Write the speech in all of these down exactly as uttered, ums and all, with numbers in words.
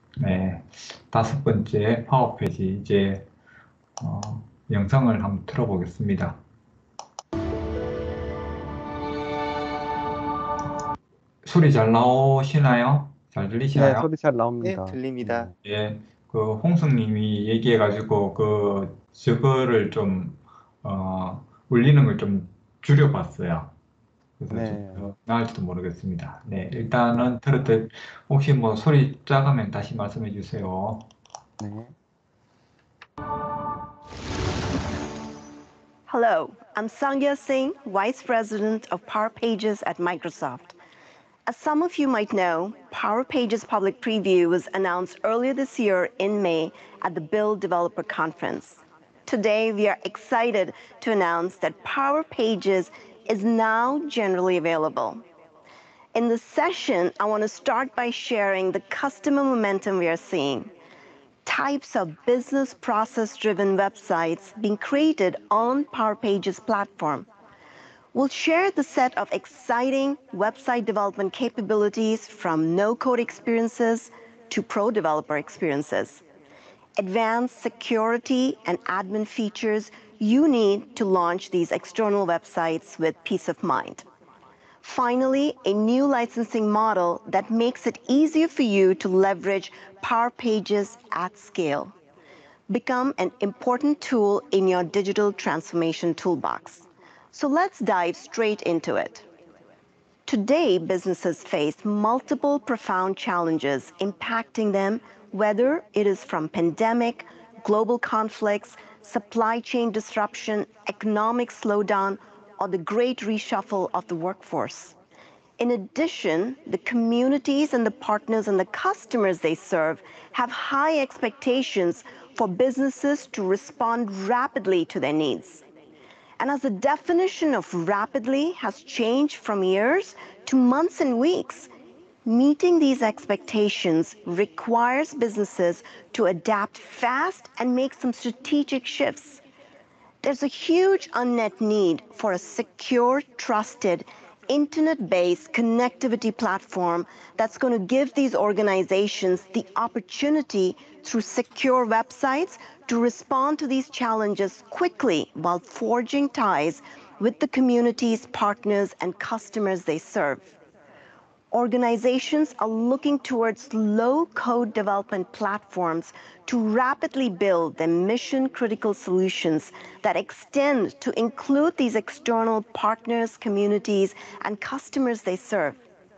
네, 다섯 번째 파워 페이지 이제 어, 영상을 한번 틀어보겠습니다. 소리 잘 나오시나요? 잘 네, 들리시나요? 소리 잘 네, 나옵니다. 들립니다. 네, 예, 그 홍승님이 얘기해가지고 그 저거를 좀 어, 울리는 걸 좀 줄여봤어요. 그래서 좀 네, 더 나을지도 모르겠습니다. 네, 일단은 들었을 때 혹시 뭐 소리 작으면 다시 말씀해 주세요. 네. Hello, I'm Sangya Singh, Vice President of Power Pages at Microsoft. As some of you might know, Power Pages Public Preview was announced earlier this year in May at the Build Developer Conference. Today, we are excited to announce that Power Pages is now generally available. In this session, I want to start by sharing the customer momentum we are seeing. Types of business process-driven websites being created on Power Pages platform. We'll share the set of exciting website development capabilities from no-code experiences to pro developer experiences. Advanced security and admin features you need to launch these external websites with peace of mind. Finally, a new licensing model that makes it easier for you to leverage Power Pages at scale. Become an important tool in your digital transformation toolbox. So let's dive straight into it. Today, businesses face multiple profound challenges impacting them, whether it is from pandemic, global conflicts, supply chain disruption, economic slowdown, or the great reshuffle of the workforce. In addition, the communities and the partners and the customers they serve have high expectations for businesses to respond rapidly to their needs. And as the definition of rapidly has changed from years to months and weeks, meeting these expectations requires businesses to adapt fast and make some strategic shifts. There's a huge unmet need for a secure, trusted, internet-based connectivity platform that's going to give these organizations the opportunity through secure websites to respond to these challenges quickly while forging ties with the communities, partners, and customers they serve. Organizations are looking towards low-code development platforms to rapidly build their mission-critical solutions that extend to include these external partners, communities, and customers they serve.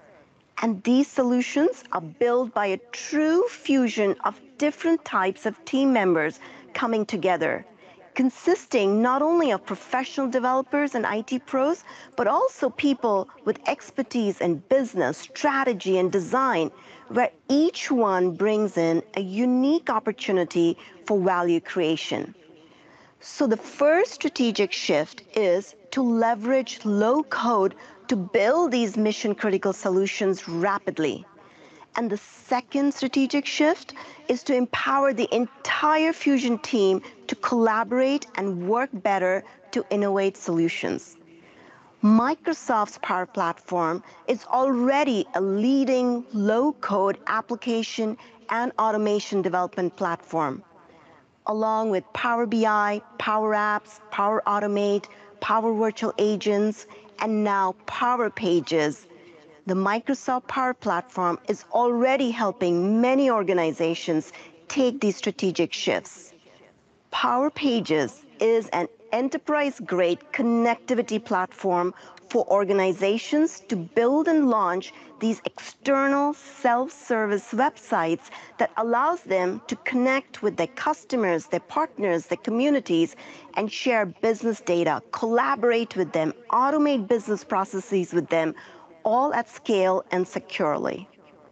And these solutions are built by a true fusion of different types of team members coming together, consisting not only of professional developers and I T pros, but also people with expertise in business, strategy, and design, where each one brings in a unique opportunity for value creation. So the first strategic shift is to leverage low code to build these mission-critical solutions rapidly. And the second strategic shift is to empower the entire Fusion team to collaborate and work better to innovate solutions. Microsoft's Power Platform is already a leading low-code application and automation development platform. Along with Power B I, Power Apps, Power Automate, Power Virtual Agents, and now Power Pages, the Microsoft Power Platform is already helping many organizations take these strategic shifts. Power Pages is an enterprise-grade connectivity platform for organizations to build and launch these external self-service websites that allows them to connect with their customers, their partners, their communities, and share business data, collaborate with them, automate business processes with them, all at scale and securely.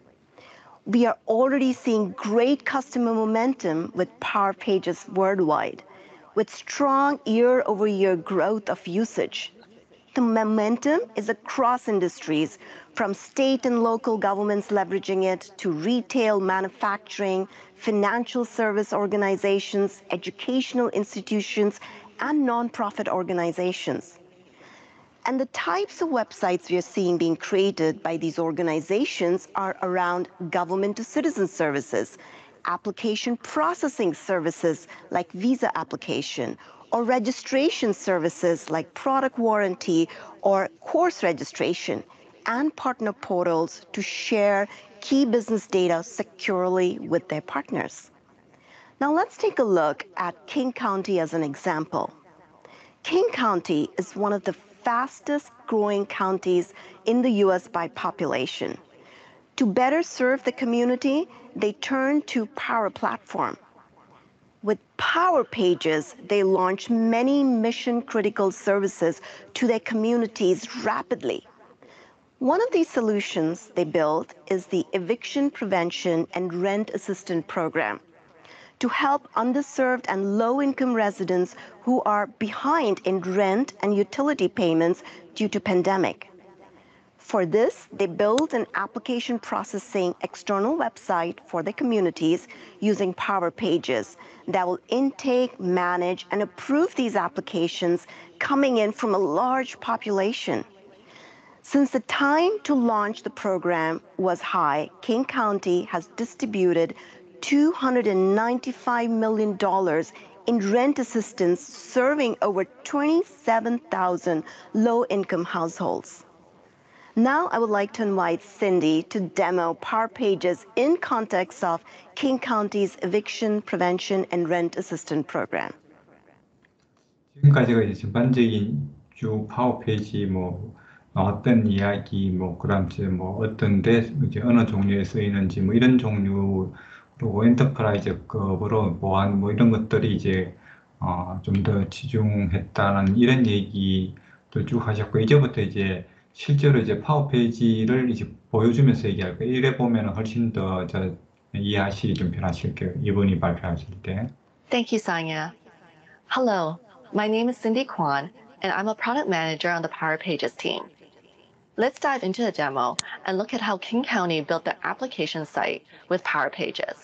We are already seeing great customer momentum with Power Pages worldwide, with strong year-over-year growth of usage. The momentum is across industries, from state and local governments leveraging it to retail, manufacturing, financial service organizations, educational institutions, and nonprofit organizations. And the types of websites we are seeing being created by these organizations are around government to citizen services, application processing services like visa application, or registration services like product warranty or course registration, and partner portals to share key business data securely with their partners. Now let's take a look at King County as an example. King County is one of the fastest growing counties in the U S by population. To better serve the community, they turned to Power Platform. With Power Pages, they launched many mission critical services to their communities rapidly. One of these solutions they built is the Eviction Prevention and Rent Assistance Program, to help underserved and low-income residents who are behind in rent and utility payments due to pandemic. For this, they built an application processing external website for the communities using Power Pages that will intake, manage, and approve these applications coming in from a large population. Since the time to launch the program was high, King County has distributed two hundred ninety-five million dollars in rent assistance, serving over twenty-seven thousand low-income households. Now I would like to invite Cindy to demo Power Pages in context of King County's Eviction Prevention and Rent Assistance Program. 지금까지가 이제 전반적인 쭉 파워 페이지 뭐 어떤 이야기 뭐 그다음 이제 뭐 어떤 데 이제 어느 종류에 쓰이는지 뭐 이런 종류 그리고 엔터프라이즈급으로 보안 뭐 이런 것들이 이제 어, 좀 더 치중했다는 이런 얘기도 쭉 하셨고 이제부터 이제 실제로 이제 파워 페이지를 이제 보여주면서 얘기할 거예요. 이래 보면은 훨씬 더 저 이해하시기 좀 편하실 거예요. 이분이 발표하실 때. Thank you, Sanya. Hello, my name is Cindy Kwan, and I'm a product manager on the Power Pages team. Let's dive into the demo and look at how King County built their application site with Power Pages.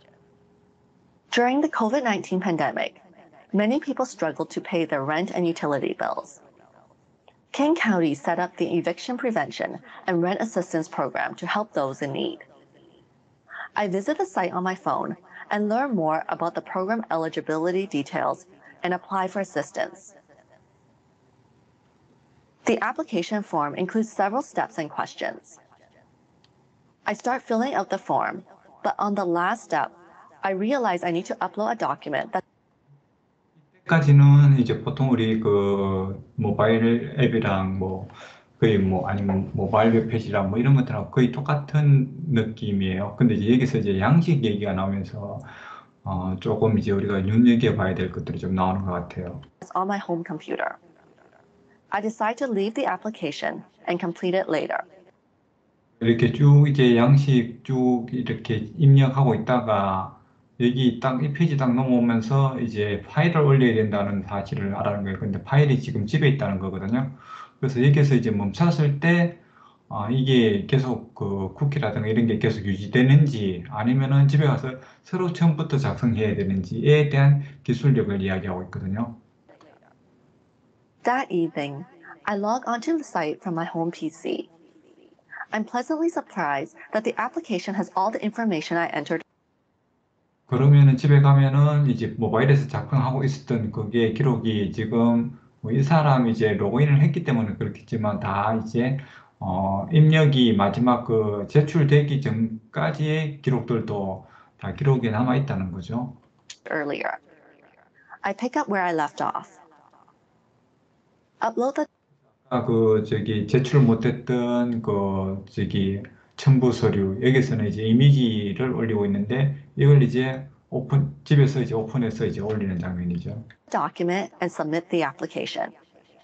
During the COVID nineteen pandemic, many people struggled to pay their rent and utility bills. King County set up the Eviction Prevention and Rent Assistance Program to help those in need. I visit the site on my phone and learn more about the program eligibility details and apply for assistance. The application form includes several steps and questions. I start filling out the form, but on the last step, I realize I need to upload a document that 까지는 이제 보통 우리 그 모바일 앱이랑 뭐 거의 뭐 아니면 모바일 웹페이지랑 뭐 이런 것들하고 거의 똑같은 느낌이에요. 근데 이제 여기서 이제 양식 얘기가 나오면서 어 조금 이제 우리가 눈여겨봐야 될 것들이 좀 나오는 것 같아요. is on my home computer. I decide to leave the application and complete it later. 이렇게 쭉 이제 양식 쭉 이렇게 입력하고 있다가 여기 딱 이 페이지 딱 넘어오면서 이제 파일을 올려야 된다는 사실을 알아는 거예요. 근데 파일이 지금 집에 있다는 거거든요. 그래서 여기서 이제 멈췄을 때 아, 이게 계속 그 쿠키라든가 이런 게 계속 유지되는지 아니면은 집에 가서 새로 처음부터 작성해야 되는지에 대한 기술력을 이야기하고 있거든요. That evening, I log onto the site from my home P C. I'm pleasantly surprised that the application has all the information I entered. 그러면은 집에 가면은 이제 모바일에서 작성하고 있었던 그게 기록이 지금 뭐 이 사람이 이제 로그인을 했기 때문에 그렇겠지만 다 이제 어 입력이 마지막 그 제출되기 전까지의 기록들도 다 기록에 남아 있다는 거죠. Earlier. I pick up where I left off. Upload the 아, 그 저기 제출 못했던 그 저기 첨부 서류 여기서는 이제 이미지를 올리고 있는데 이걸 이제 오픈 집에서 이제 오픈해서 이제 올리는 장면이죠. document and submit the application.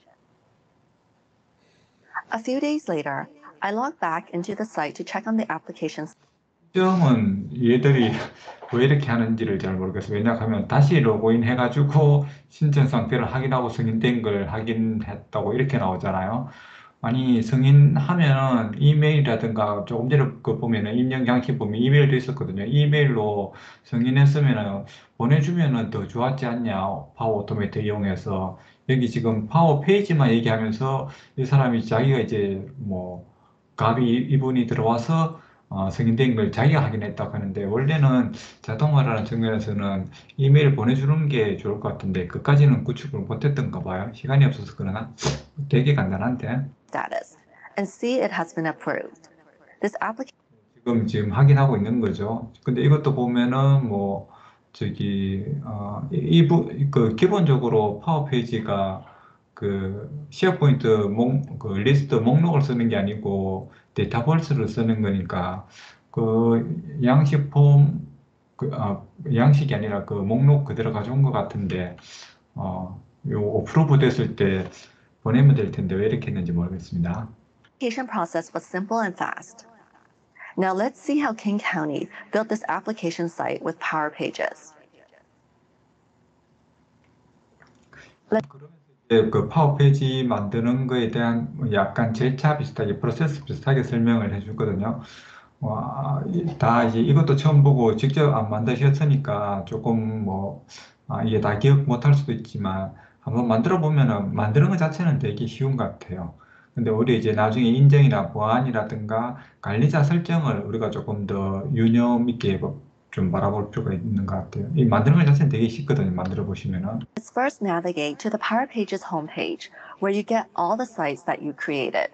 A few days later, I log back into the site to check on the applications. 점은 얘들이 왜 이렇게 하는지를 잘 모르겠어요. 왜냐하면 다시 로그인 해가지고 신청 상태를 확인하고 승인된 걸 확인했다고 이렇게 나오잖아요. 아니, 승인하면은 이메일이라든가 조금 전에 그 보면은 입력 양식 보면 이메일도 있었거든요. 이메일로 승인했으면은 보내주면은 더 좋았지 않냐. 파워 오토메이트 이용해서. 여기 지금 파워 페이지만 얘기하면서 이 사람이 자기가 이제 뭐 갑이 이분이 들어와서 어, 승인된 걸 자기가 확인했다고 하는데 원래는 자동화라는 측면에서는 이메일 보내주는 게 좋을 것 같은데 그까지는 구축을 못했던가 봐요. 시간이 없어서 그러나 되게 간단한데. status and see it has been approved. This application 지금 지금 확인하고 있는 거죠. 근데 이것도 보면은 뭐 저기 어 이부 그 기본적으로 파워 페이지가 그 쉐어포인트 목, 그 리스트 목록을 쓰는 게 아니고 데이터베이스를 쓰는 거니까 그 양식 폼 그, 아, 양식이 아니라 그 목록 그대로 가져온 것 같은데 어, 요 어프로브 됐을 때 보내면 될 텐데 왜 이렇게 했는지 모르겠습니다. process was simple and fast. Now let's see how King County built this application site with Power Pages. 그러면서 이제 그 파워 페이지 만드는 거에 대한 뭐 약간 절차 비슷하게 프로세스 비슷하게 설명을 해주거든요. 와, 이- 다 이제 이것도 처음 보고 직접 안 만드셨으니까 조금 뭐 아, 이게 다 기억 못할 수도 있지만 한번 만들어 보면은 만드는 것 자체는 되게 쉬운 것 같아요. 근데 우리 이제 나중에 인증이나 보안이라든가 관리자 설정을 우리가 조금 더 유념 있게 뭐 좀 바라볼 필요가 있는 것 같아요. 이 만드는 것 자체는 되게 쉽거든요. 만들어 보시면은. Let's first navigate to the Power Pages homepage, where you get all the sites that you created.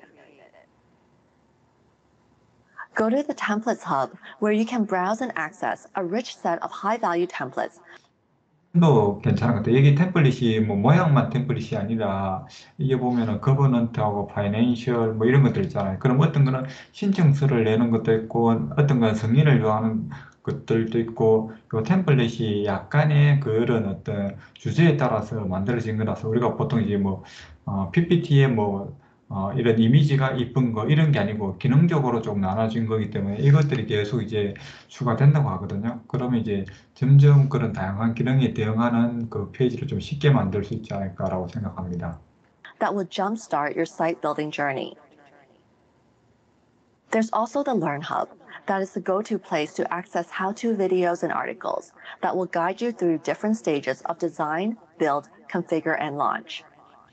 Go to the Templates hub, where you can browse and access a rich set of high-value templates. 도 괜찮은 것 같아요. 여기 템플릿이 뭐 모양만 템플릿이 아니라 이게 보면은 거버넌트하고 파이낸셜 뭐 이런 것들 있잖아요. 그럼 어떤 거는 신청서를 내는 것도 있고 어떤 건 승인을 요하는 것들도 있고 요 템플릿이 약간의 그런 어떤 주제에 따라서 만들어진 거라서 우리가 보통 이제 뭐 어, 피피티에 뭐 어, 이런 이미지가 이쁜 거 이런 게 아니고 기능적으로 좀 나눠진 거기 때문에 이것들이 계속 이제 추가된다고 하거든요. 그러면 이제 점점 그런 다양한 기능에 대응하는 그 페이지를 좀 쉽게 만들 수 있지 않을까라고 생각합니다. That will jumpstart your site building journey. There's also the Learn Hub, that is the go-to place to access how-to videos and articles that will guide you through different stages of design, build, configure, and launch.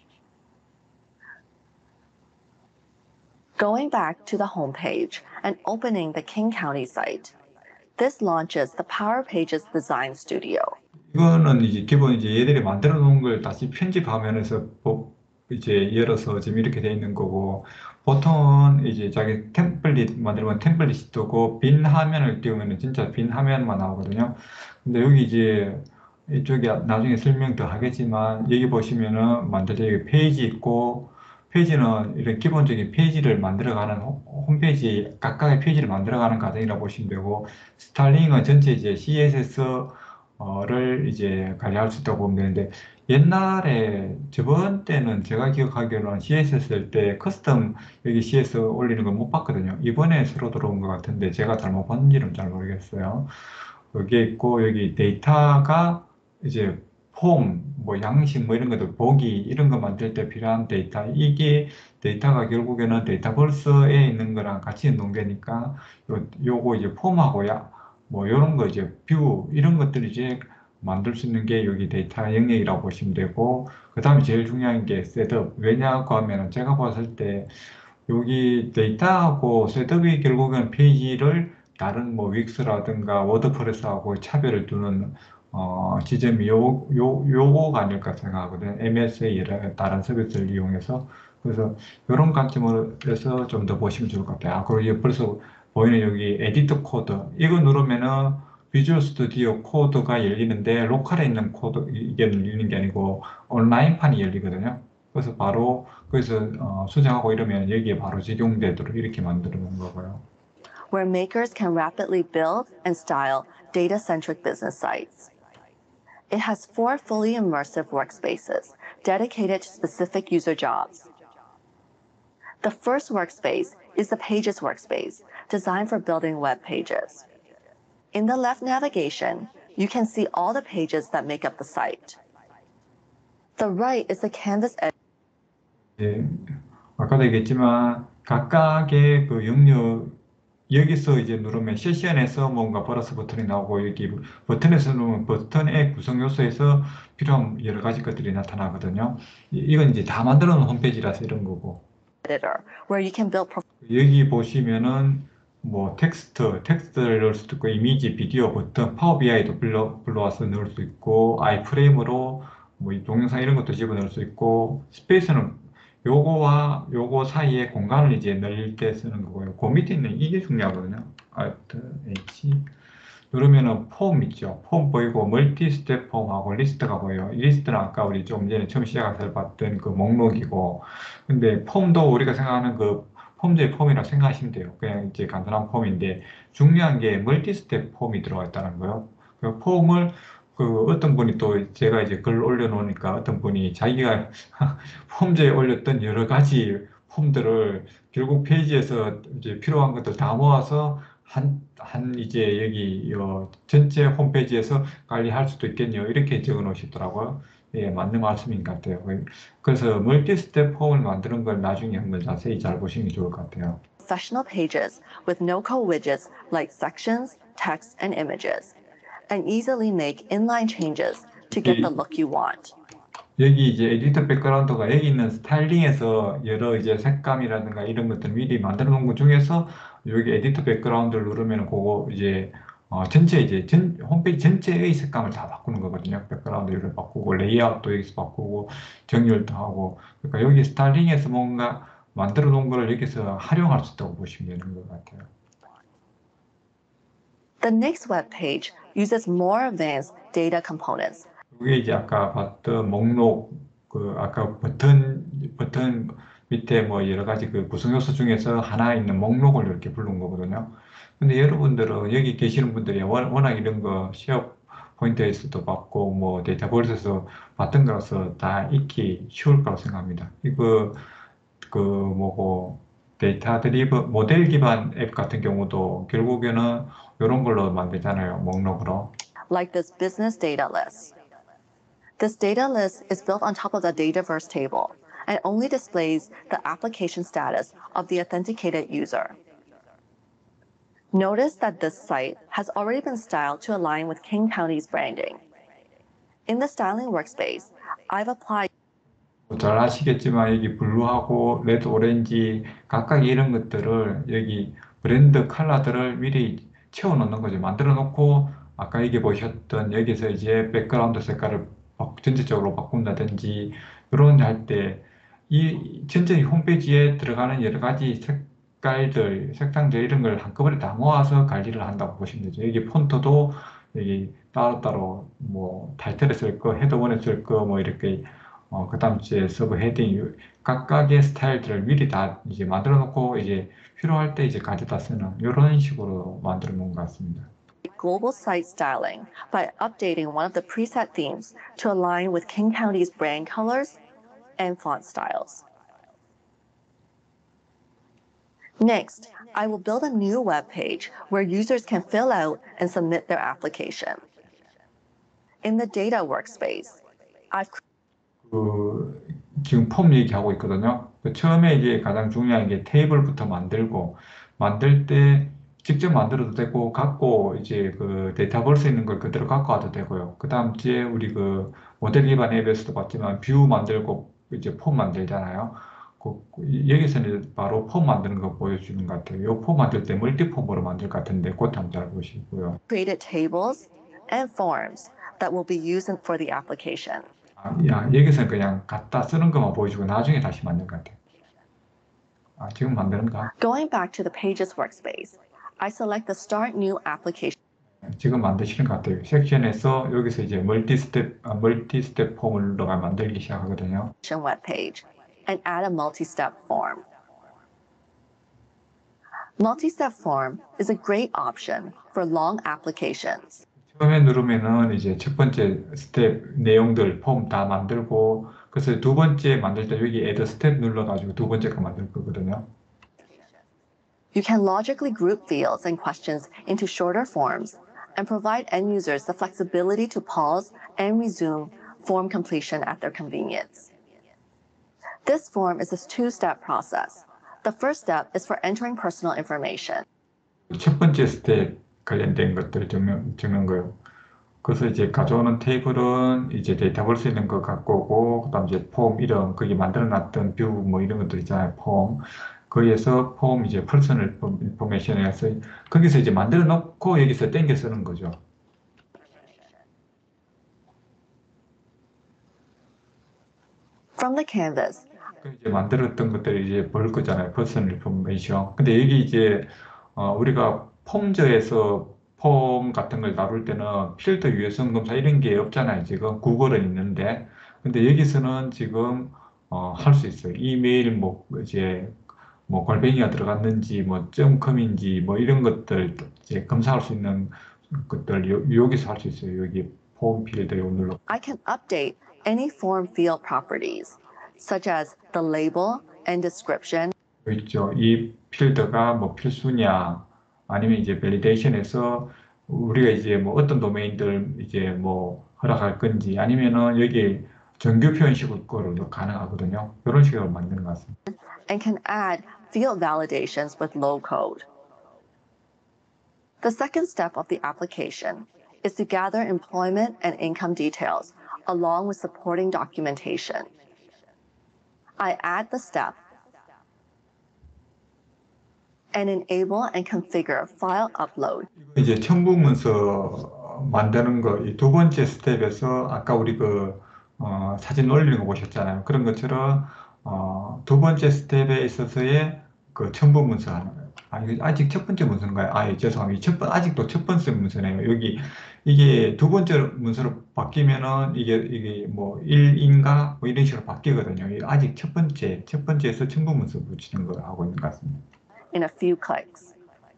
Going back to the homepage and opening the King County site, this launches the Power Pages Design Studio. 이거는 이제 기본 이제 얘들이 만들어 놓은 걸 다시 편집 화면에서 보- 이제 열어서 지금 이렇게 돼 있는 거고 보통은 이제 자기 템플릿 만들면 템플릿이 뜨고 빈 화면을 띄우면 진짜 빈 화면만 나오거든요. 근데 여기 이제 이쪽에 나중에 설명 더 하겠지만 여기 보시면은 만들 때 여기 페이지 있고 페이지는 이런 기본적인 페이지를 만들어가는 홈- 홈페이지 각각의 페이지를 만들어가는 과정이라고 보시면 되고 스타일링은 전체 이제 씨에스에스를 이제 관리할 수 있다고 보면 되는데 옛날에 저번 때는 제가 기억하기로는 씨에스에스 쓸 때 커스텀 여기 씨에스 올리는 거 못 봤거든요. 이번에 새로 들어온 것 같은데 제가 잘못 봤는지는 잘 모르겠어요. 여기에 있고 여기 데이터가 이제 폼, 뭐 양식 뭐 이런 것들 보기 이런 거 만들 때 필요한 데이터 이게 데이터가 결국에는 데이터베이스에 있는 거랑 같이 연동되니까 요, 요거 이제 폼하고 야, 뭐 이런 거 이제 뷰 이런 것들 이제 만들 수 있는 게 여기 데이터 영역이라고 보시면 되고 그 다음에 제일 중요한 게 셋업 왜냐고 하면은 제가 봤을 때 여기 데이터하고 셋업이 결국은 페이지를 다른 뭐 윅스라든가 워드프레스하고 차별을 두는 어, 지점이 요, 요, 요거가 아닐까 생각하거든요. 엠에스에이나 다른 서비스를 이용해서. 그래서 이런 관점에서 좀 더 보시면 좋을 것 같아요. 아, 그리고 이게 벌써 보이는 여기 에디트 코드. 이거 누르면은 비주얼 스튜디오 코드가 열리는데 로컬에 있는 코드, 이게 열리는 게 아니고 온라인판이 열리거든요. 그래서 바로 그래서 어, 수정하고 이러면 여기에 바로 적용되도록 이렇게 만들어 놓은 거고요. Where makers can rapidly build and style data-centric business sites. It has four fully immersive workspaces dedicated to specific user jobs. The first workspace is the Pages workspace, designed for building web pages. In the left navigation, you can see all the pages that make up the site. The right is the Canvas edit. 예, 아, 아까도 얘기했지만 각각의 그 영역 여기서 이제 누르면 세션에서 뭔가 플러스 버튼이 나오고 여기 버튼에서 누르면 버튼의 구성 요소에서 필요한 여러 가지 것들이 나타나거든요. 이- 이건 이제 다 만들어 놓은 홈페이지라서 이런 거고. editor, where you can build 여기 보시면은 뭐 텍스트, 텍스트를 넣을 수도 있고 이미지, 비디오, 버튼, 파워 비아이도 불러, 불러와서 넣을 수 있고 아이프레임으로 뭐 이 동영상 이런 것도 집어넣을 수 있고 스페이스는 요거와 요거 사이에 공간을 이제 넣을 때 쓰는 거고요. 그 밑에 있는 이게 중요하거든요. Alt H 누르면은 폼 있죠. 폼 보이고 멀티 스텝 폼하고 리스트가 보여요. 이 리스트는 아까 우리 좀 전에 처음 시작해서 봤던 그 목록이고, 근데 폼도 우리가 생각하는 그 폼즈의 폼이라고 생각하시면 돼요. 그냥 이제 간단한 폼인데 중요한 게 멀티 스텝 폼이 들어가 있다는 거예요. 그 폼을 그 어떤 분이 또 제가 이제 글 올려놓으니까 어떤 분이 자기가 폼즈에 올렸던 여러 가지 폼들을 결국 페이지에서 이제 필요한 것들 다 모아서 한, 한 이제 여기 어, 전체 홈페이지에서 관리할 수도 있겠네요. 이렇게 적어 놓으시더라고요. 예, 맞는 말씀인 것 같아요. 그래서 멀티 스텝 폼을 만드는 걸 나중에 한번 자세히 잘 보시는 게 좋을 것 같아요. professional pages with no-code widgets like sections, text, and images, and easily make inline changes to get the look you want. 여기 이제 에디터 백그라운드가 여기 있는 스타일링에서 여러 이제 색감이라든가 이런 것들 미리 만들어 놓은 것 중에서 여기 에디터 백그라운드를 누르면 그거 이제 어, 전체 이제 전, 홈페이지 전체의 색감을 다 바꾸는 거거든요. 백그라운드를 바꾸고 레이아웃도 여기서 바꾸고 정렬도 하고 그러니까 여기 스타일링에서 뭔가 만들어 놓은 걸 여기서 활용할 수 있다고 보시면 되는 것 같아요. The next web page uses more advanced data components. 이게 이제 아까 봤던 목록, 그 아까 버튼 버튼 밑에 뭐 여러 가지 그 구성 요소 중에서 하나 있는 목록을 이렇게 부른 거거든요. 근데 여러분들은 여기 계시는 분들이 워- 워낙 이런 거 시업 포인트에서도 봤고 뭐 데이터베이스에서 봤던 거라서 다 익히 쉬울 거라고 생각합니다. 이거 그 뭐고 데이터 드리븐 모델 기반 앱 같은 경우도 결국에는 이런 걸로 만들잖아요. 목록으로. like this business data list. This data list is built on top of the Dataverse table and only displays the application status of the authenticated user. Notice that this site has already been styled to align with King County's branding. In the styling workspace, I've applied 잘 아시겠지만 여기 블루하고 레드, 오렌지 각각 이런 것들을 여기 브랜드 컬러들을 미리 채워 놓는 거죠. 만들어 놓고 아까 여기 보셨던 여기서 이제 백그라운드 색깔을 바- 전체적으로 바꾼다든지 이런 할 때 이 전체 홈페이지에 들어가는 여러 가지 색깔들, 색상들 이런 걸 한꺼번에 다 모아서 관리를 한다고 보시면 되죠. 여기 폰트도 여기 따로따로 뭐 타이틀에 쓸 거, 헤더원에 쓸 거 뭐 이렇게 어, 그 다음 주에 서브 헤딩, 각각의 스타일들을 미리 다 이제 만들어 놓고 이제 필요할 때 이제 가져다 쓰는 이런 식으로 만들어 놓은 것 같습니다. global site styling by updating one of the preset themes to align with King County's brand colors and font styles. Next, I will build a new web page where users can fill out and submit their application. In the data workspace, I've 그 지금 폼 얘기하고 있거든요. 그 처음에 이제 가장 중요한 게 테이블부터 만들고 만들 때 직접 만들어도 되고 갖고 이제 그 데이터 볼 수 있는 걸 그대로 갖고 와도 되고요. 그 다음 주에 우리 그 모델 기반 앱에서도 봤지만 뷰 만들고 이제 폼 만들잖아요. 그, 그 여기서는 바로 폼 만드는 거 보여주는 것 같아요. 이 폼 만들 때 멀티폼으로 만들 것 같은데 그것도 한번 잘 보시고요. created tables and forms that will be used for the application. 아, 야, 여기서는 그냥 갖다 쓰는 것만 보여주고 나중에 다시 만든 것 같아요. 아, 지금 만드는가? Going back to the Pages workspace, I select the Start New Application 지금 만드시는 것 같아요. 섹션에서 여기서 이제 멀티 스텝, 아, 멀티 스텝 폼을 넣어가 만들기 시작하거든요. web page and add a multi-step form. Multi-step form is a great option for long applications. 처음에 누르면은 이제 첫 번째 스텝 내용들 폼 다 만들고 그래서 두 번째 만들 때 여기 add 스텝 눌러가지고 두 번째 거 만들 거거든요. You can logically group fields and questions into shorter forms and provide end users the flexibility to pause and resume form completion at their convenience. This form is a two-step process. The first step is for entering personal information. 첫 번째 스텝 관련된 것들을 적는, 적는 거예요. 그래서 이제 가져오는 테이블은 이제 데이터 볼 수 있는 거 갖고 오고, 그 다음 이제 폼 이름, 거기 만들어 놨던 뷰 뭐 이런 것들 있잖아요. 폼. 거기에서 폼 이제 퍼스널 인포메이션에서 거기서 이제 만들어 놓고 여기서 땡겨 쓰는 거죠. From the canvas, 그 이제 만들었던 것들을 이제 볼 거잖아요. 퍼스널 인포메이션. 근데 여기 이제 어, 우리가 폼저에서 폼 같은 걸 다룰 때는 필터 유해성 검사 이런 게 없잖아요. 지금 구글은 있는데. 근데 여기서는 지금 어, 할 수 있어요. 이메일 뭐 이제 뭐 골뱅이가 들어갔는지 뭐 점컴인지 뭐 이런 것들 이제 검사할 수 있는 것들 요, 여기서 할 수 있어요. 여기 폼 필드 요 눌러. I can update any form field properties, such as the label and description, 있죠. 이 필드가 뭐 필수냐, 아니면 이제 밸리데이션에서 우리가 이제 뭐 어떤 도메인들 이제 뭐 허락할 건지, 아니면은 여기 정규 표현식으로 거로 가능하거든요. 이런 식으로 만드는 것 같습니다. and can add field validations with low code. The second step of the application is to gather employment and income details along with supporting documentation. I add the step and enable and configure file upload. 이제 첨부 문서 만드는 거, 이 두 번째 스텝에서 아까 우리 그 어, 사진 올리는 거 보셨잖아요. 그런 것처럼 어, 두 번째 스텝에 있어서의 그 첨부 문서 하는 거예요. 아, 이거 아직 첫 번째 문서인가요? 아, 예, 죄송합니다. 첫 번, 아직도 첫 번째 문서네요. 여기 이게 두 번째 문서로 바뀌면은 이게 이게 뭐 일인가 뭐 이런 식으로 바뀌거든요. 이게 아직 첫 번째, 첫 번째에서 첨부 문서 붙이는 거 하고 있는 것 같습니다. In a few clicks.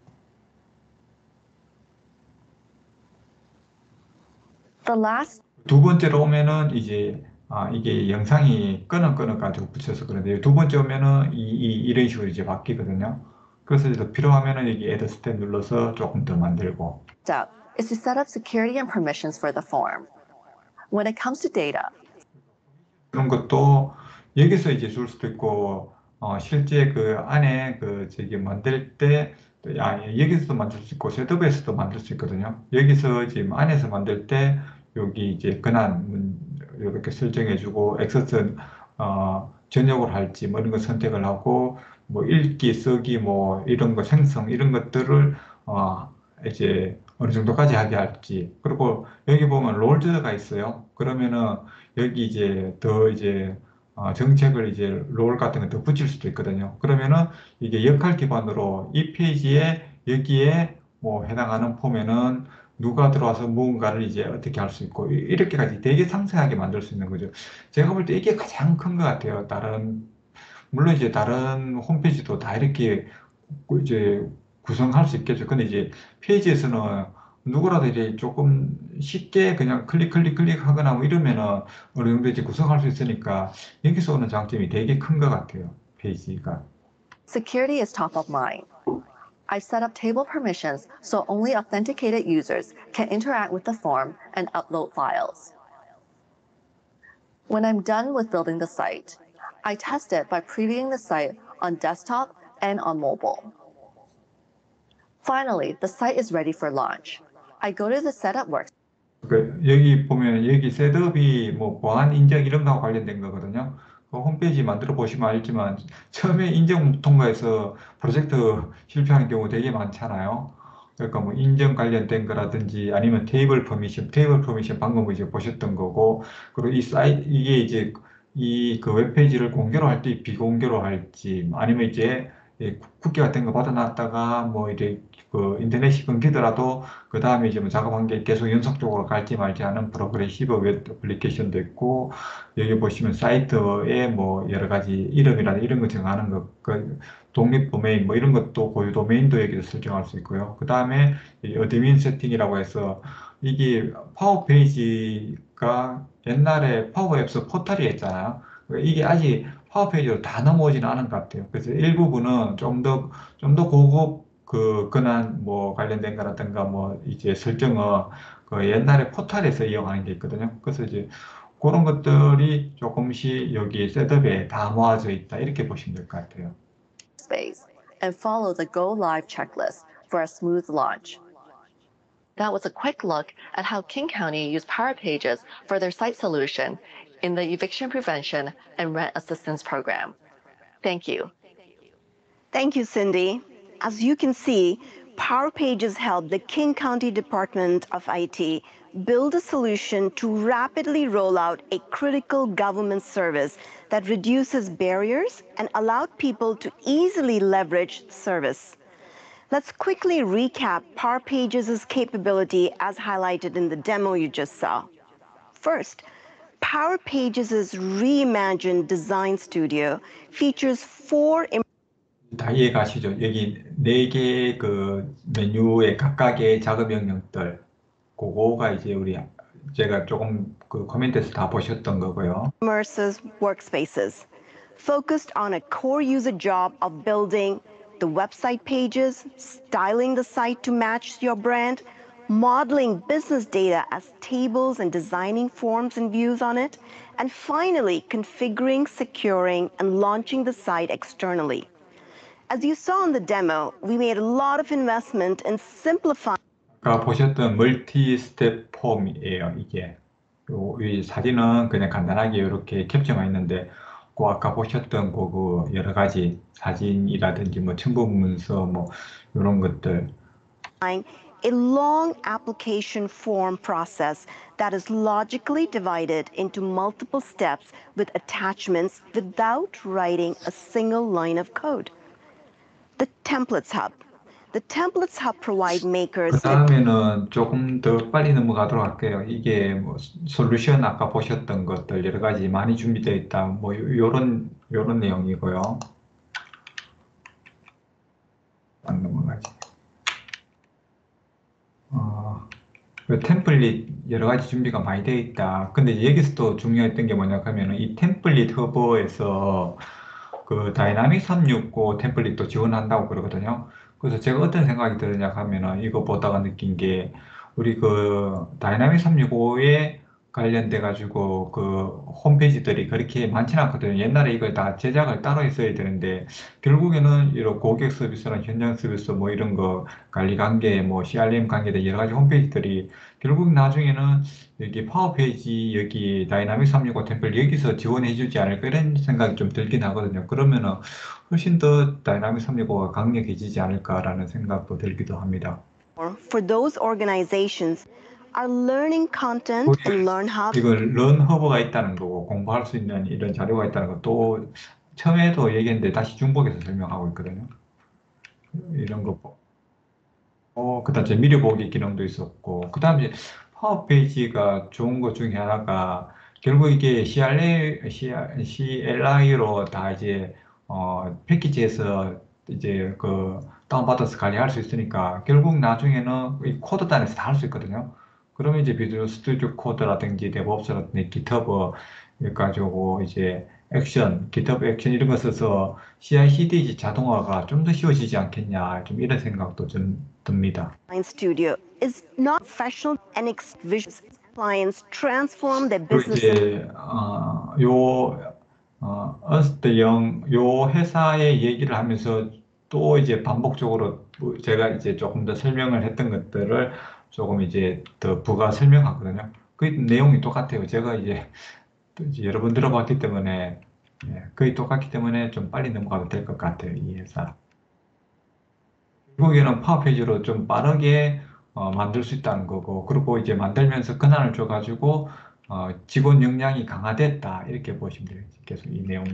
The last 두 번째로 오면은 이제 아, 이게 영상이 끊어 끊어 가지고 붙여서 그런데 두 번째 오면은 이, 이 이런 식으로 이제 바뀌거든요. 그래서 이제 필요하면은 여기 add step 눌러서 조금 더 만들고. step is to set up security and permissions for the form. When it comes to data, 그런 것도 여기서 이제 줄 수도 있고 어, 실제 그 안에 그 저기 만들 때 아, 여기서도 만들 수 있고 셋업에서도 만들 수 있거든요. 여기서 지금 안에서 만들 때 여기 이제 권한 문, 이렇게 설정해주고 액세스 어, 전역으로 할지 뭐 이런 거 선택을 하고 뭐 읽기, 쓰기 뭐 이런 거 생성 이런 것들을 어, 이제 어느 정도까지 하게 할지. 그리고 여기 보면 롤즈가 있어요. 그러면은 여기 이제 더 이제 어, 정책을 이제 롤 같은 거 더 붙일 수도 있거든요. 그러면은 이게 역할 기반으로 이 페이지에 여기에 뭐 해당하는 폼에는 누가 들어와서 무언가를 이제 어떻게 할 수 있고 이- 이렇게까지 되게 상세하게 만들 수 있는 거죠. 제가 볼 때 이게 가장 큰 것 같아요. 다른 물론 이제 다른 홈페이지도 다 이렇게 구- 이제 구성할 수 있겠죠. 근데 이제 페이지에서는 누구라도 이제 조금 쉽게 그냥 클릭 클릭 클릭 하거나 뭐 이러면은 어느 정도 이제 구성할 수 있으니까 여기서 오는 장점이 되게 큰 것 같아요. 페이지가. security is top of mind. I set up table permissions so only authenticated users can interact with the form and upload files. When I'm done with building the site, I test it by previewing the site on desktop and on mobile. Finally, the site is ready for launch. I go to the setup work. 그 여기 보면 여기 셋업이 뭐 보안 인증 이런 거하고 관련된 거거든요. 그 홈페이지 만들어 보시면 알지만 처음에 인증 못 통과해서 프로젝트 실패하는 경우 되게 많잖아요. 그러니까 뭐 인증 관련된 거라든지 아니면 테이블 퍼미션, 테이블 퍼미션 방금 이제 보셨던 거고, 그리고 이 사이트 이게 이제 이 그 웹페이지를 공개로 할지 비공개로 할지 아니면 이제 이 쿠키 같은 거 받아놨다가 뭐 이제 그 인터넷이 끊기더라도 그 다음에 이제 뭐 작업한 게 계속 연속적으로 갈지 말지 하는 프로그레시브 웹 애플리케이션도 있고, 여기 보시면 사이트에 뭐 여러 가지 이름이라든지 이런 거 정하는 것, 그 독립 도메인 뭐 이런 것도 고유 도메인도 여기서 설정할 수 있고요. 그 다음에 어드민 세팅이라고 해서 이게 파워 페이지가 옛날에 파워 앱스 포털이 있잖아요. 그러니까 이게 아직 파워 페이지로 다 넘어오지는 않은 것 같아요. 그래서 일부분은 좀 더, 좀 더 고급 그 권한 뭐 관련된 거라든가 뭐 이제 설정을 그 옛날에 포털에서 이용하는 게 있거든요. 그래서 이제 그런 것들이 조금씩 여기 셋업에 다 모아져 있다. 이렇게 보시면 될 것 같아요. Space and follow the Go Live checklist for a smooth launch. That was a quick look at how King County used Power Pages for their site solution in the eviction prevention and rent assistance program. Thank you. Thank you, Cindy. As you can see, Power Pages helped the King County Department of I T build a solution to rapidly roll out a critical government service that reduces barriers and allowed people to easily leverage the service. Let's quickly recap Power Pages' capability as highlighted in the demo you just saw. First, Power Pages' reimagined design studio features four 다 이해가시죠? 여기 네 개의 그 메뉴의 각각의 작업 명령들, 그거가 이제 우리 제가 조금 그 코멘트에서 다 보셨던 거고요. immersive workspaces, focused on a core user job of building the website pages, styling the site to match your brand, modeling business data as tables and designing forms and views on it, and finally configuring, securing, and launching the site externally. As you saw in the demo, we made a lot of investment in simplifying 아까 보셨던 멀티 스텝 폼이에요, 이게. 요, 이 사진은 그냥 간단하게 이렇게 캡처가 있는데, 그 아까 보셨던 그, 그 여러 가지 사진이라든지 뭐 첨부 문서 뭐 이런 것들. a long application form process that is logically divided into multiple steps with attachments without writing a single line of code. The Templates Hub. The Templates Hub provide makers 그 다음에는 조금 더 빨리 넘어가도록 할게요. 이게 뭐 솔루션 아까 보셨던 것들 여러 가지 많이 준비되어 있다. 뭐 요런 요런 내용이고요. 안 넘어가지. 어, 그 템플릿 여러 가지 준비가 많이 되어 있다. 근데 여기서 또 중요했던 게 뭐냐 하면은 이 템플릿 허브에서 그 다이나믹 삼백육십오 템플릿도 지원한다고 그러거든요. 그래서 제가 어떤 생각이 드느냐 하면은 이거 보다가 느낀 게 우리 그 다이나믹 삼백육십오에 관련돼 가지고 그 홈페이지들이 그렇게 많지는 않거든요. 옛날에 이걸 다 제작을 따로 했어야 되는데 결국에는 이런 고객 서비스나 현장 서비스 뭐 이런 거 관리 관계 뭐 씨알엠 관계된 여러 가지 홈페이지들이 결국 나중에는 여기 파워 페이지 여기 다이나믹 삼백육십오 템플 여기서 지원해 주지 않을까 이런 생각이 좀 들긴 하거든요. 그러면은 훨씬 더 다이나믹 삼백육십오가 강력해지지 않을까라는 생각도 들기도 합니다. for those organizations are learning content and learn how 이걸 런 허브가 있다는 거고 공부할 수 있는 이런 자료가 있다는 것도 처음에도 얘기했는데 다시 중복해서 설명하고 있거든요. 이런 거 보고 어, 그다음 이제 미리 보기 기능도 있었고 그다음 이제 파워 페이지가 좋은 것 중에 하나가 결국 이게 씨알에이, 씨엘아이로 다 이제 어, 패키지에서 이제 그 다운받아서 관리할 수 있으니까 결국 나중에는 이 코드 단에서 다 할 수 있거든요. 그러면 이제 비주얼 스튜디오 코드라든지 데브옵스라든지 깃허브 가지고 이제 액션, 깃허브 액션 이런 거 써서 씨아이씨디 자동화가 좀 더 쉬워지지 않겠냐 좀 이런 생각도 좀 듭니다. Studio is not professional and ex- visual clients transform their 그리고 business. 이제 어, 요 어, 어스트 영, 요 회사의 얘기를 하면서 또 이제 반복적으로 뭐 제가 이제 조금 더 설명을 했던 것들을 조금 이제 더 부가 설명하거든요. 그 내용이 똑같아요. 제가 이제, 또 이제 여러 번 들어봤기 때문에 예, 거의 똑같기 때문에 좀 빨리 넘어가도 될 것 같아요. 이 회사. 결국에는 파워페이지로 좀 빠르게 어, 만들 수 있다는 거고, 그리고 이제 만들면서 권한을 줘가지고 어, 직원 역량이 강화됐다 이렇게 보시면 돼요. 계속 이 내용.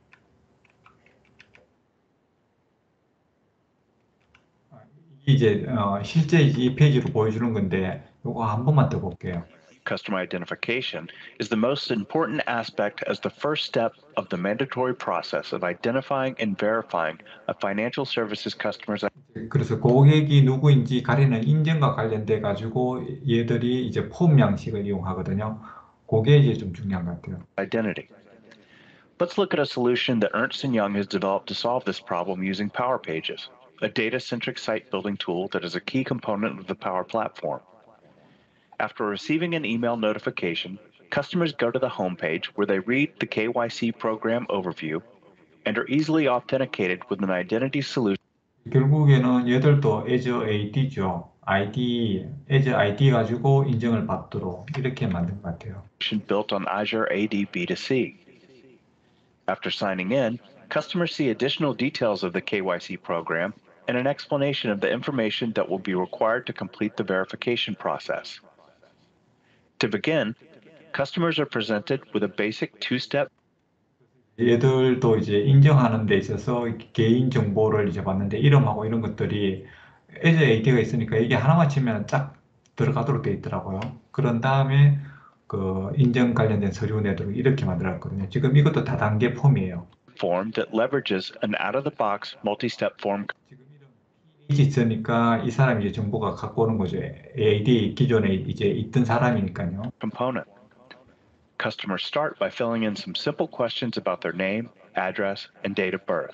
이제 어, 실제 이 페이지로 보여주는 건데, 이거 한 번만 더 볼게요. Customer identification is the most important aspect as the first step of the mandatory process of identifying and verifying a financial services customer's 그래서 고객이 누구인지 가리는 인증과 관련돼 가지고 얘들이 이제 폼 양식을 이용하거든요. 그게 이제 좀 중요한 것 같아요. identity. Let's look at a solution that Ernst and Young has developed to solve this problem using Power Pages, a data-centric site building tool that is a key component of the Power Platform. After receiving an email notification, customers go to the homepage where they read the K Y C program overview and are easily authenticated with an identity solution 결국에는 얘들도 Azure 에이디죠. 아이디, Azure 아이디 가지고 인정을 받도록 이렇게 만든 것 같아요. built on Azure A D B two C. After signing in, customers see additional details of the K Y C program and an explanation of the information that will be required to complete the verification process. To begin, customers are presented with a basic two-step 얘들도 이제 인정하는 데 있어서 개인 정보를 이제 받는데 이름하고 이런 것들이 Azure 에이디가 있으니까 이게 하나만 치면 쫙 들어가도록 돼 있더라고요. 그런 다음에 그 인정 관련된 서류 내도록 이렇게 만들었거든요. 지금 이것도 다단계 폼이에요. form that leverages an out-of-the-box multi-step form 지금 이런 페이지 있으니까 이 사람이 이제 정보가 갖고 오는 거죠. 에이디 기존에 이제 있던 사람이니까요. component. Customers start by filling in some simple questions about their name, address, and date of birth.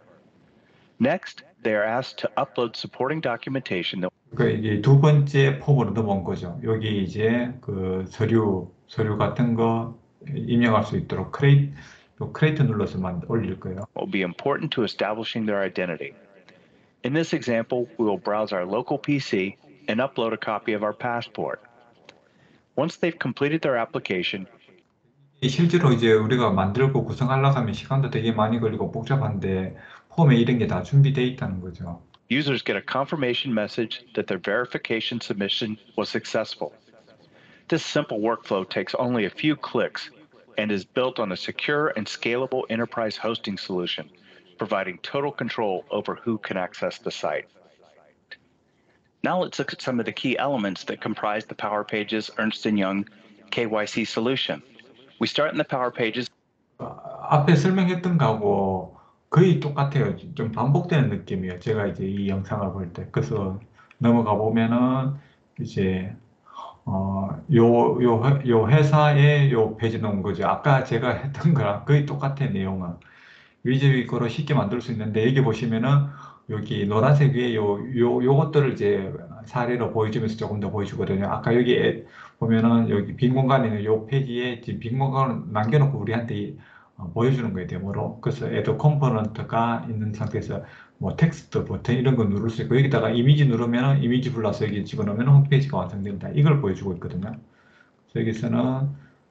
Next, they are asked to upload supporting documentation that 그러니까 이게 두 번째 폼으로 넘어온 거죠. 여기 이제 그 서류, 서류 같은 거 입력할 수 있도록 크레이트, 크레이트 눌러서만 올릴 거예요. will be important to establishing their identity. In this example, we will browse our local P C and upload a copy of our passport. Once they've completed their application, 실제로 이제 우리가 만들고 구성하려고 하면 시간도 되게 많이 걸리고 복잡한데 폼에 이런 게 다 준비되어 있다는 거죠. users get a confirmation message that their verification submission was successful. This simple workflow takes only a few clicks and is built on a secure and scalable enterprise hosting solution, providing total control over who can access the site. Now let's look at some of the key elements that comprise the Power Pages Ernst and Young K Y C solution. We start in the Power Pages. 앞에 설명했던 거하고 거의 똑같아요. 좀 반복되는 느낌이에요. 제가 이제 이 영상을 볼 때. 그래서 넘어가 보면은 이제 어, 요, 요, 요 회사의 요 페이지 넣은 거죠. 아까 제가 했던 거랑 거의 똑같아요, 내용은. 위즈위거로 쉽게 만들 수 있는데, 여기 보시면은, 여기 노란색 위에 요, 요, 요것들을 이제 사례로 보여주면서 조금 더 보여주거든요. 아까 여기 에, 보면은 여기 빈 공간에 있는 요 페이지에 지금 빈 공간을 남겨놓고 우리한테 어, 보여주는 거예요, 데모로. 그래서 애드 컴포넌트가 있는 상태에서 뭐 텍스트 버튼 이런 거 누를 수 있고, 여기다가 이미지 누르면 이미지 불러서 여기 집어넣으면 홈페이지가 완성됩니다. 이걸 보여주고 있거든요. 그래서 여기서는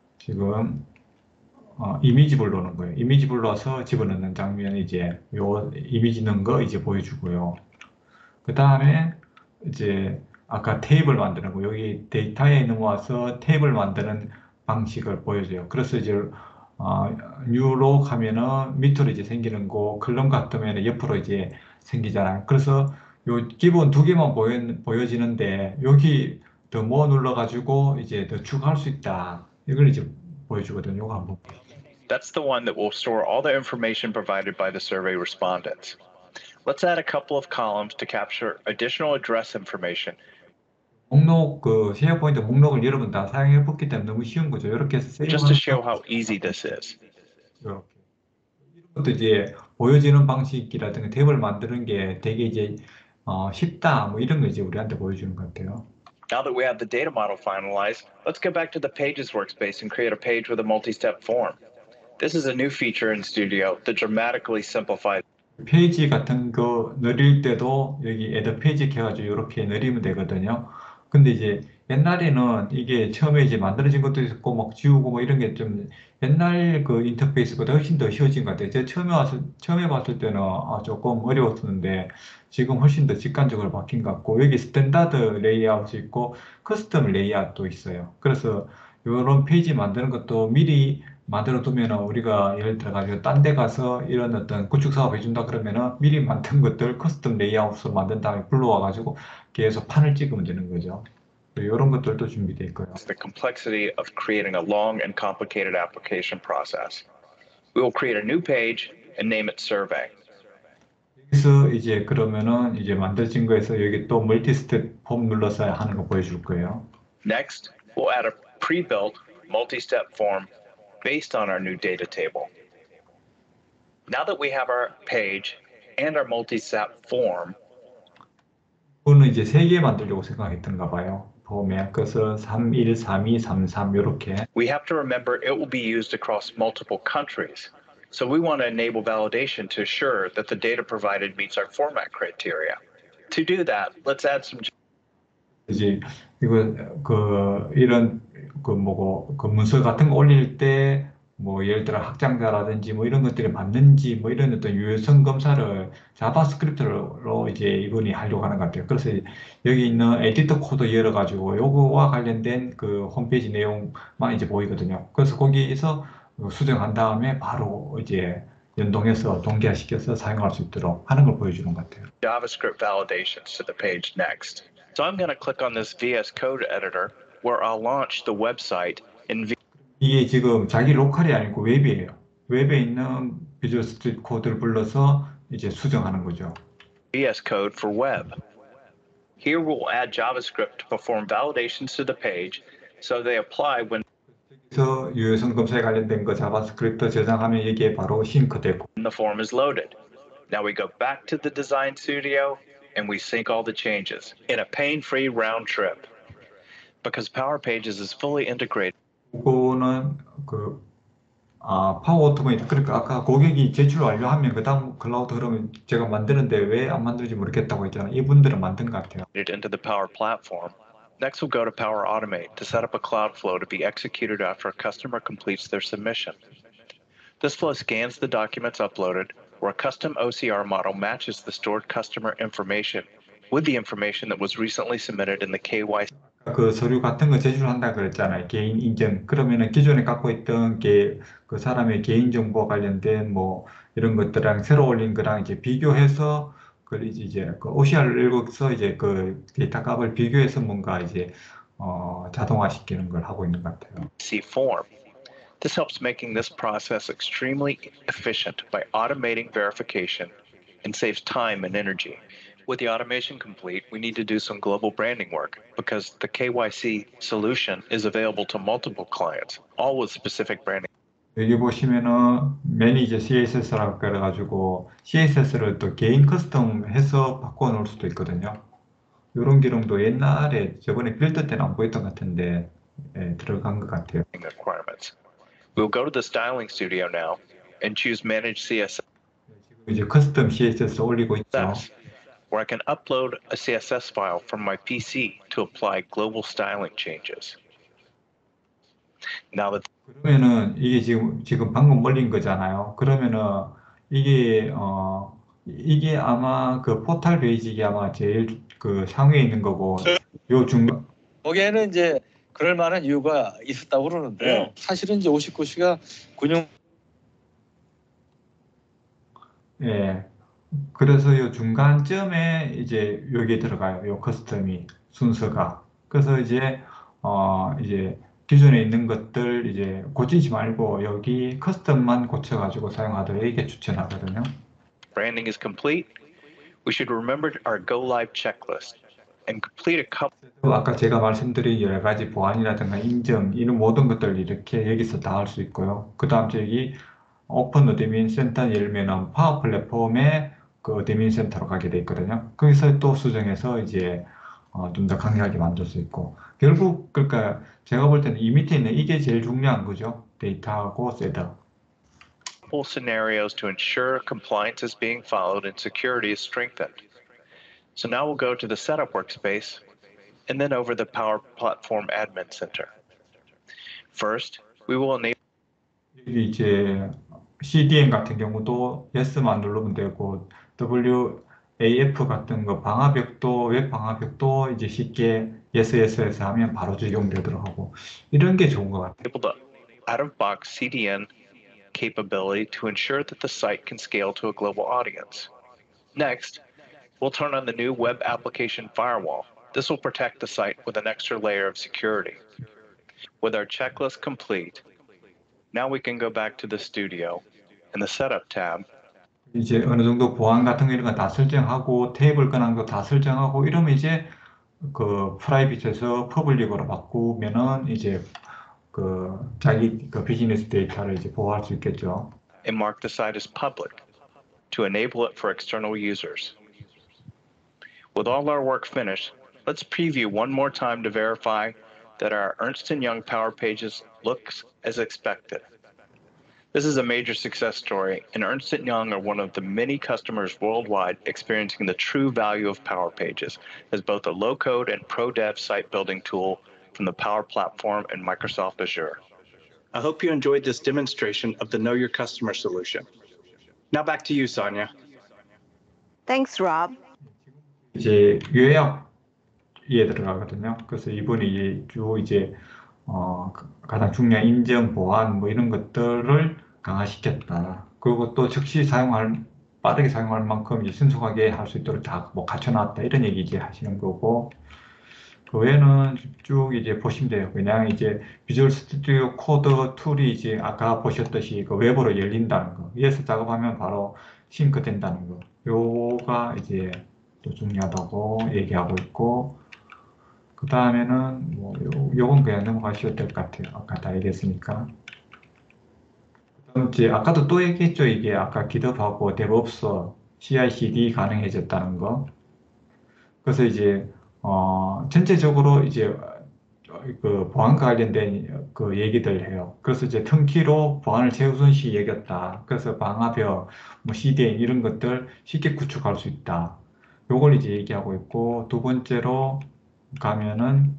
지금 어, 이미지 불러오는 거예요. 이미지 불러서 집어넣는 장면이 이제 요 이미지 넣은 거 이제 보여주고요. 그 다음에 이제 아까 테이블 만드는 거, 여기 데이터에 넘어와서 테이블 만드는 방식을 보여줘요. 그래서 이제 어, 뉴록 하면은 밑으로 이제 생기는 거, 클럼 같으면 옆으로 이제 생기잖아요. 그래서 요 기본 두 개만 보여, 보여지는데 여기 더 뭐 눌러가지고 이제 더 추가할 수 있다. 이걸 이제 보여주거든요. 이거 한번. That's the one that will store all the information provided by the survey respondents. Let's add a couple of columns to capture additional address information. 목록 그 쉐어포인트 목록을 여러분 다 사용해 봤기 때문에 너무 쉬운 거죠. 이렇게 Just to show how easy this is. 이렇게 이것도 이제 보여지는 방식이라든가 탭을 만드는 게 되게 이제 어, 쉽다 뭐 이런 거 이제 우리한테 보여주는 것 같아요. Now that we have the data model finalized, let's go back to the Pages workspace and create a page with a multi-step form. This is a new feature in Studio that dramatically simplifies. 페이지 같은 거 늘릴 때도 여기 애드 페이지 켜가지고 이렇게 늘리면 되거든요. 근데 이제 옛날에는 이게 처음에 이제 만들어진 것도 있었고 막 지우고 뭐 이런 게 좀 옛날 그 인터페이스보다 훨씬 더 쉬워진 것 같아요. 제가 처음에 와서 처음에 봤을 때는 아, 조금 어려웠었는데 지금 훨씬 더 직관적으로 바뀐 것 같고 여기 스탠다드 레이아웃이 있고 커스텀 레이아웃도 있어요. 그래서 이런 페이지 만드는 것도 미리 만들어 두면 우리가 예를 들어 가지고 딴 데 가서 이런 어떤 구축 사업 해준다 그러면은 미리 만든 것들 커스텀 레이아웃으로 만든 다음에 불러와 가지고 계속 판을 찍으면 되는 거죠. 이런 것들도 준비되어 있고요. The complexity of creating a long and complicated application process. We will create a new page and name it survey. 여기서 이제 그러면은 이제 만들어진 거에서 여기 또 멀티 스텝 폼 눌러서 하는 거 보여줄 거예요. Next, we'll add a pre-built multi-step form based on our new data table. Now that we have our page and our multi-step form, 그거는 이제 세 개 만들려고 생각했던가 봐요. 봄에. 그래서 삼 일, 삼 이, 삼 삼 이렇게. We have to remember it will be used across multiple countries. So we want to enable validation to assure that the data provided meets our format criteria. To do that, let's add some 이제 이거 그 이런 그 뭐고 그 문서 같은 거 올릴 때 뭐 예를 들어 확장자라든지 뭐 이런 것들이 맞는지 뭐 이런 어떤 유효성 검사를 자바스크립트로 이제 이분이 하려고 하는 것 같아요. 그래서 여기 있는 에디터 코드 열어가지고 요거와 관련된 그 홈페이지 내용만 이제 보이거든요. 그래서 거기에서 수정한 다음에 바로 이제 연동해서 동기화시켜서 사용할 수 있도록 하는 걸 보여주는 것 같아요. JavaScript validations to the page next. So I'm going to click on this V S Code editor where I'll launch the website in V 이게 지금 자기 로컬이 아니고 웹이에요. 웹에 있는 비주얼 스트리트 코드를 불러서 이제 수정하는 거죠. S Code for web. Here we'll add JavaScript to perform validations to the page so they apply when 그래서 유효성 검사에 관련된 거 자바스크립트 저장하면 여기에 바로 싱크되고 the form is loaded. Now we go back to the design studio and we sync all the changes in a pain-free round trip. Because Power Pages is fully integrated. 그거는 그 아, 파워 오토메이트 그러니까 아까 고객이 제출 완료하면 그다음 클라우드 흐름을 제가 만드는데 왜 안 만들지 모르겠다고 했잖아요. 이분들은 만든 것 같아요. Into the Power Platform. Next, we'll go to Power Automate to set up a cloud flow to be executed after a customer completes their submission. This flow scans the documents uploaded, where a custom O C R model matches the stored customer information with the information that was recently submitted in the K Y C. 그 서류 같은 거 제출한다 그랬잖아요. 개인 인증. 그러면은 기존에 갖고 있던 게 그 사람의 개인 정보 관련된 뭐 이런 것들랑 새로 올린 거랑 이제 비교해서 그 이제 그 오씨알을 읽어서 이제 그 데이터 값을 비교해서 뭔가 이제 어 자동화시키는 걸 하고 있는 것 같아요. C form. This helps making this process extremely efficient by automating verification and saves time and energy. With the automation complete, we need to do some global branding work because the K Y C solution is available to multiple clients, all with specific branding. 여기 보시면은 매니저 씨에스에스라고 그래가지고 씨에스에스를 또 개인 커스텀 해서 바꿔 놓을 수도 있거든요. 이런 기능도 옛날에 저번에 빌드 때는 안 보였던 것 같은데 예, 들어간 것 같아요. Requirements. We'll go to the styling studio now and choose Manage C S S, 이제 커스텀 씨에스에스 올리고 있죠. where I can upload a C S S file from my P C to apply global styling changes. Now that 그러면은 이게 지금 지금 방금 올린 거잖아요. 그러면은 이게 어 이게 아마 그 포탈 베이직이 아마 제일 그 상위에 있는 거고 요 중간 거기에는 이제 그럴 만한 이유가 있었다고 그러는데요. 네. 사실은 이제 오십구 시가 군용 예. 그래서 요 중간쯤에 이제 여기 들어가요. 요 커스텀이 순서가. 그래서 이제 어 이제 기존에 있는 것들 이제 고치지 말고 여기 커스텀만 고쳐가지고 사용하도록 이게 추천하거든요. branding is complete, we should remember our go live checklist and complete a couple. 또 아까 제가 말씀드린 여러 가지 보안이라든가 인증 이런 모든 것들 이렇게 여기서 다 할 수 있고요. 그 다음 저기 오픈 어드민 센터 열면은 파워 플랫폼에 그 어드민 센터로 가게 돼 있거든요. 거기서 또 수정해서 이제 어, 좀 더 강력하게 만들 수 있고 결국 그러니까 제가 볼 때는 이 밑에 있는 이게 제일 중요한 거죠. 데이터하고 셋업. Scenarios to ensure compliance is being followed and security is strengthened. So now we'll go to the setup workspace and then over the Power Platform Admin Center. First, we will enable 여기 이제 씨디엔 같은 경우도 yes만 누르면 되고 더블유에이에프 같은 거 방화벽도 웹 방화벽도 이제 쉽게 yes yes에서 하면 바로 적용되도록 하고 이런 게 좋은 것 같아요. the out-of-box C D N capability to ensure that the site can scale to a global audience. Next, we'll turn on the new web application firewall. This will protect the site with an extra layer of security. With our checklist complete, now we can go back to the studio in the setup tab. 이제 어느 정도 보안 같은 거 이런 거 다 설정하고 테이블 권한 거 다 설정하고 이러면 이제 그 프라이빗에서 퍼블릭으로 바꾸면은 이제 그 자기 그 비즈니스 데이터를 이제 보호할 수 있겠죠. And mark the site as public to enable it for external users. With all our work finished, let's preview one more time to verify that our Ernst and Young Power Pages looks as expected. This is a major success story, and Ernst and Young are one of the many customers worldwide experiencing the true value of Power Pages as both a low-code and pro-dev site building tool from the Power Platform and Microsoft Azure. I hope you enjoyed this demonstration of the Know Your Customer solution. Now back to you, Sonia. Thanks, Rob. 이제 요약에 들어가거든요. 그래서 이분이 이제 쭉 이제 어, 가장 중요한 인증, 보안 뭐 이런 것들을 강화시켰다. 그리고 또 즉시 사용할 빠르게 사용할 만큼 이제 순수하게 할 수 있도록 다 뭐 갖춰놨다 이런 얘기 이제 하시는 거고. 그 외에는 쭉 이제 보시면 돼요. 그냥 이제 비주얼 스튜디오 코드 툴이 이제 아까 보셨듯이 그 웹으로 열린다는 거. 위에서 작업하면 바로 싱크 된다는 거. 요가 이제 또 중요하다고 얘기하고 있고, 그 다음에는 뭐 요, 요건 그냥 넘어가셔도 될 것 같아요. 아까 다 얘기했으니까. 그다음 이제 아까도 또 얘기했죠. 이게 아까 기덥하고 데브옵스 씨아이씨디 가능해졌다는 거. 그래서 이제 어, 전체적으로 이제 그 보안과 관련된 그 얘기들 해요. 그래서 이제 턴키로 보안을 최우선시 여겼다. 그래서 방화벽, 뭐 씨디엔 이런 것들 쉽게 구축할 수 있다. 요걸 이제 얘기하고 있고, 두 번째로 가면은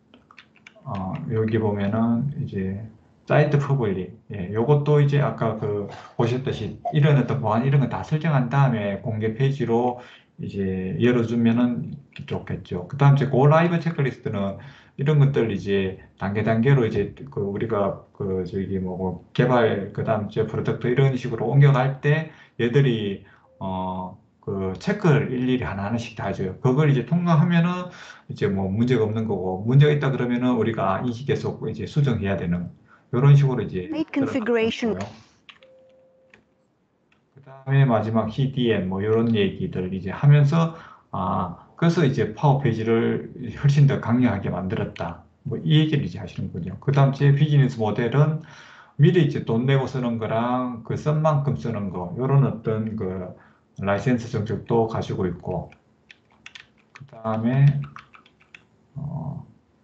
어, 여기 보면은 이제 사이트 퍼블릭, 예, 요것도 이제 아까 그 보셨듯이 이런 어떤 보안 이런 거 다 설정한 다음에 공개 페이지로 이제 열어주면은 좋겠죠. 그 다음 이제 고 라이브 체크리스트는 이런 것들 이제 단계 단계로 이제 그 우리가 그 저기 뭐 개발 그 다음 이제 프로덕트 이런 식으로 옮겨갈 때 얘들이 어 그 체크를 일일이 하나하나씩 다 해줘요. 그걸 이제 통과하면은 이제 뭐 문제가 없는 거고, 문제가 있다 그러면은 우리가 인식해서 이제 수정해야 되는 이런 식으로 이제 Site configuration. 그 다음에 마지막 씨디엔 뭐 이런 얘기들 이제 하면서 아 그래서 이제 파워 페이지를 훨씬 더 강력하게 만들었다. 뭐 이 얘기를 이제 하시는 거죠. 그 다음 제 비즈니스 모델은 미리 이제 돈 내고 쓰는 거랑 그 쓴 만큼 쓰는 거 이런 어떤 그 라이센스 정책도 가지고 있고, 그 다음에 어,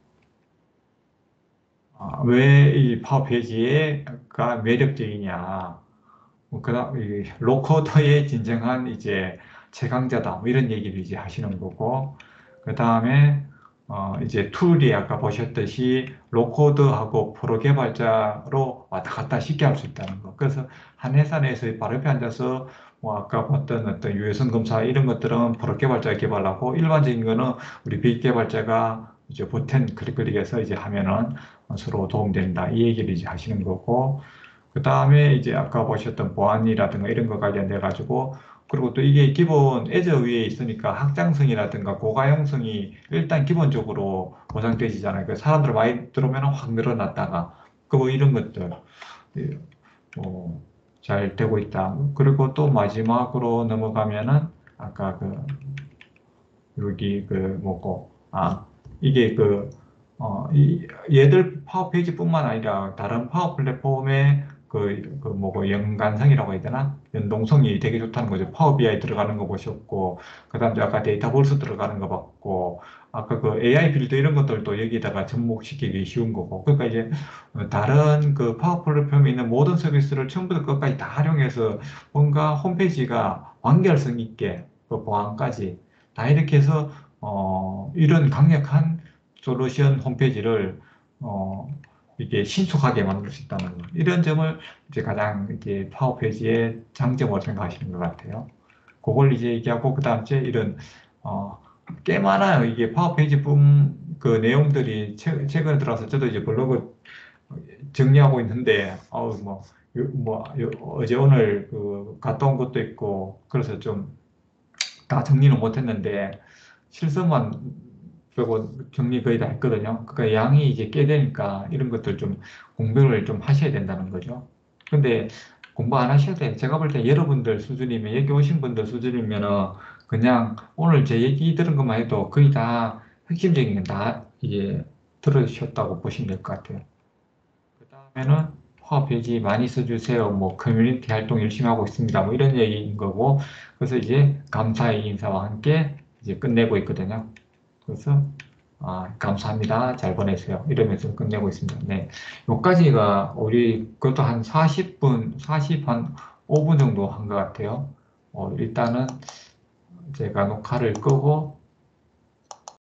아, 왜 이 파워 페이지가 매력적이냐? 뭐 그다음 이 로코더의 진정한 이제 최강자다. 뭐 이런 얘기를 이제 하시는 거고, 그 다음에 어 이제 툴이 아까 보셨듯이 로코드하고 프로 개발자로 왔다 갔다 쉽게 할 수 있다는 거. 그래서 한 회사 내에서 바로 옆에 앉아서 뭐 아까 봤던 어떤 유해성 검사 이런 것들은 프로 개발자가 개발하고, 일반적인 거는 우리 빅 개발자가 이제 보텐 클릭 클릭해서 이제 하면은 서로 도움된다. 이 얘기를 이제 하시는 거고, 그 다음에 이제 아까 보셨던 보안이라든가 이런 거 관련돼 가지고, 그리고 또 이게 기본 애저 위에 있으니까 확장성이라든가 고가용성이 일단 기본적으로 보장되지잖아요. 그 사람들 많이 들어오면 확 늘어났다가 그뭐 이런 것들 뭐 잘 되고 있다. 그리고 또 마지막으로 넘어가면은 아까 그 여기 그 뭐고 아 이게 그 어, 이, 얘들 파워 페이지뿐만 아니라 다른 파워 플랫폼의 그, 그 뭐고 연관성이라고 해야 되나? 연동성이 되게 좋다는 거죠. 파워 비아이 들어가는 거 보셨고, 그 다음에 아까 데이터볼스 들어가는 거 봤고, 아까 그 에이아이 빌드 이런 것들도 여기다가 접목시키기 쉬운 거고. 그러니까 이제 다른 그 파워 플랫폼에 있는 모든 서비스를 처음부터 끝까지 다 활용해서 뭔가 홈페이지가 완결성 있게 그 보안까지 다 이렇게 해서 어, 이런 강력한 솔루션 홈페이지를 어, 이게 신속하게 만들 수 있다는 거. 이런 점을 이제 가장 이제 파워 페이지의 장점으로 생각하시는 것 같아요. 그걸 이제 얘기하고, 그 다음 이제 이런 어, 꽤 많아요. 이게 파워 페이지뿐 그 내용들이 최, 최근에 들어와서 저도 이제 블로그 정리하고 있는데, 어우 뭐, 요, 뭐 요, 어제 오늘 그 갔다 온 것도 있고, 그래서 좀 다 정리는 못했는데 실습만 빼고 정리 거의 다 했거든요. 그러니까 양이 이제 꽤 되니까 이런 것들 좀 공부를 좀 하셔야 된다는 거죠. 근데 공부 안 하셔도 돼요. 제가 볼 때 여러분들 수준이면, 여기 오신 분들 수준이면은 그냥 오늘 제 얘기 들은 것만 해도 거의 다 핵심적인 건 다 이제 들으셨다고 보시면 될 것 같아요. 그 다음에는 파워 페이지 많이 써주세요. 뭐 커뮤니티 활동 열심히 하고 있습니다. 뭐 이런 얘기인 거고, 그래서 이제 감사의 인사와 함께 이제 끝내고 있거든요. 그래서 아, 감사합니다. 잘 보내세요. 이러면서 끝내고 있습니다. 네. 여기까지가 우리 그것도 한 사십 분, 사십, 한 오 분 정도 한 것 같아요. 어, 일단은 제가 녹화를 끄고